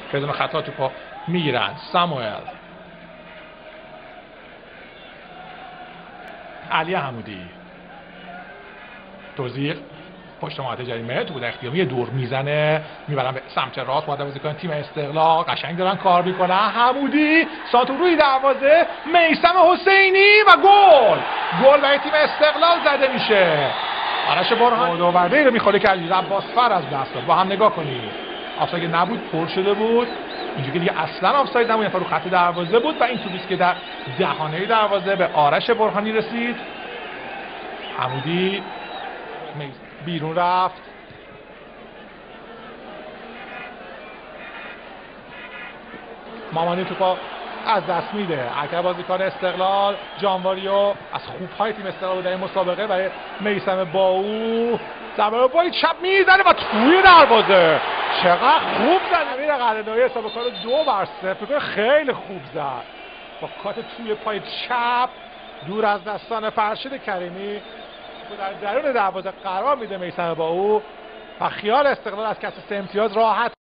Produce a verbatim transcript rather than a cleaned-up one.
بدون خطا توپو میگیرن. ساموئل، علی حمودی، توزیق پشت محوطه جریمه، تو بود اختیاری یه دور میزنه میبرن به سمت راست. باید بازیکن تیم استقلال قشنگ دارن کار میکنن. حمودی سانتو روی دروازه، میثم حسینی و گل گل برای تیم استقلال زده میشه. آرش برهانی داورده رو میخوره که علی عباس فر از دست داد. با هم نگاه کنید، آفساید نبود، پر شده بود. اینجوری که دیگه اصلا آفساید نبود، رو خط دروازه بود و این توپی که در دهانه دروازه به آرش برهانی رسید. حمودی بیرون رفت. مامانی توپا از دست میده. اگر بازیکن استقلال جانواریو از خوب‌های تیم استقلال در این مسابقه برای میثم باو ضربه پای چپ میزنه و توی دروازه. چقدر خوب زد امیر قلعه‌نویی، حساب کار دو بر صفر خیلی خوب زد با کات توی پای چپ دور از دستان فرشید کریمی در درون دروازه قرار میده میثم باو و خیال استقلال از کسب سه امتیاز راحت